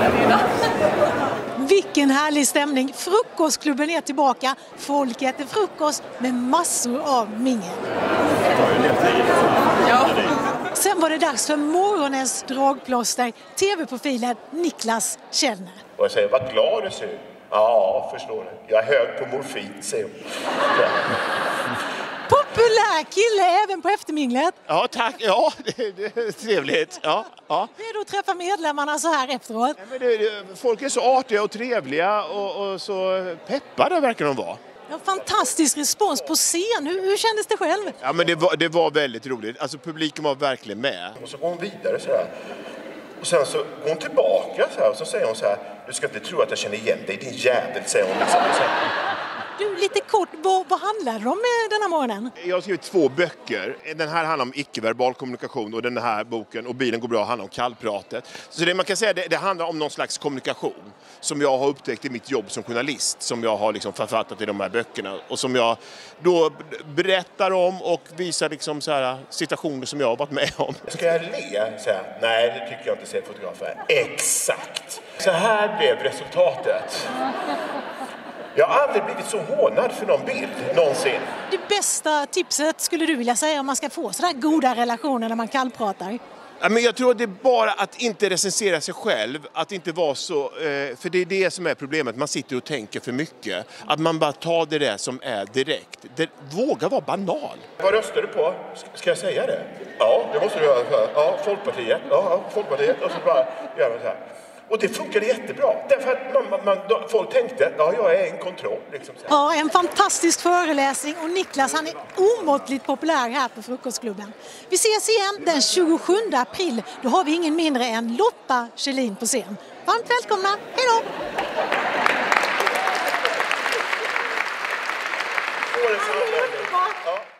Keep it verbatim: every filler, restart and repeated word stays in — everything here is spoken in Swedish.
här innan. Vilken härlig stämning. Frukostklubben är tillbaka. Folk äter frukost med massor av mingel. Ja. Sen var det dags för morgonens dragplåster. T V-profilen Niklas Källner. Och jag säger, vad glad du ser ut. Ja, förstår du. Jag är hög på morfin, säger hon. Populär kille även på efterminglet. Ja, tack. Ja, det, det är trevligt. Ja, ja. Redo att träffa medlemmarna så här efteråt? Ja, men det, det, folk är så artiga och trevliga och, och så peppade verkar de vara. Ja, fantastisk respons på scen. Hur, hur kändes det själv? Ja, men det var, det var väldigt roligt. Alltså publiken var verkligen med. Och så går hon vidare så här. Och sen så går hon tillbaka så här och så säger hon så här, du ska inte tro att jag känner igen dig, din jävel, säger hon. Liksom. Du, lite kort, vad, vad handlar det om den här morgonen? Jag har skrivit två böcker. Den här handlar om icke-verbal kommunikation och den här boken, och bilen går bra, handlar om kallpratet. Så det man kan säga, det, det handlar om någon slags kommunikation som jag har upptäckt i mitt jobb som journalist, som jag har liksom författat i de här böckerna och som jag då berättar om och visar liksom så här situationer som jag har varit med om. Ska jag le? Så här, nej, det tycker jag inte, ser fotografer. Exakt! Så här blev resultatet. Jag har aldrig blivit så hånad för någon bild, någonsin. Det bästa tipset skulle du vilja säga om man ska få sådär goda relationer när man kallpratar? Ja, men jag tror att det är bara att inte recensera sig själv, att inte vara så, eh, för det är det som är problemet, man sitter och tänker för mycket. Att man bara tar det där som är direkt. Det, våga vara banal. Vad röstar du på? Ska jag säga det? Ja, det måste du göra. Ja, Folkpartiet. Ja, Folkpartiet. Och så bara gör man så här. Och det funkade jättebra. Därför att man, man, folk tänkte, ja, jag är en kontroll. Liksom. Ja, en fantastisk föreläsning. Och Niklas, han är omåttligt populär här på Frukostklubben. Vi ses igen den tjugosjunde april. Då har vi ingen mindre än Lotta Kjellin på scen. Varmt välkomna. Hej då! Det var det så. Ja.